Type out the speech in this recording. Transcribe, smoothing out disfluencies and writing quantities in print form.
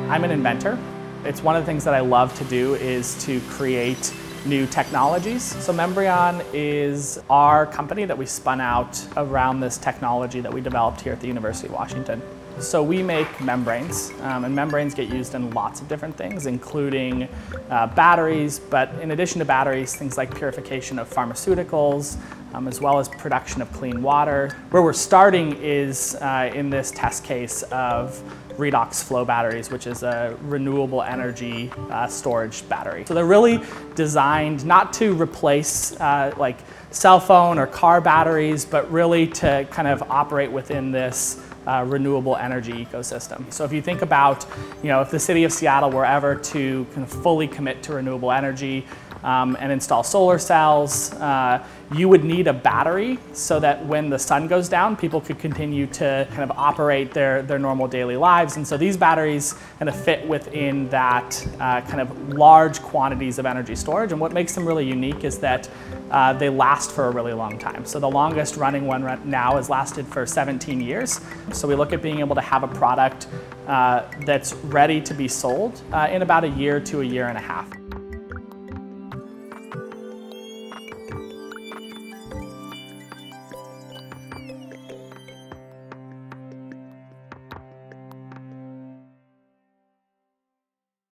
I'm an inventor. It's one of the things that I love to do is to create new technologies. So Membrion is our company that we spun out around this technology that we developed here at the University of Washington. So we make membranes, and membranes get used in lots of different things, including batteries, but in addition to batteries, things like purification of pharmaceuticals, as well as production of clean water. Where we're starting is in this test case of redox flow batteries, which is a renewable energy storage battery. So they're really designed not to replace like cell phone or car batteries, but really to kind of operate within this renewable energy ecosystem. So if you think about, if the city of Seattle were ever to kind of fully commit to renewable energy and install solar cells, you would need a battery so that when the sun goes down, people could continue to kind of operate their normal daily lives. And so these batteries kind of fit within that kind of large quantities of energy storage. And what makes them really unique is that they last for a really long time. So the longest running one right now has lasted for 17 years. So we look at being able to have a product that's ready to be sold in about a year to a year and a half.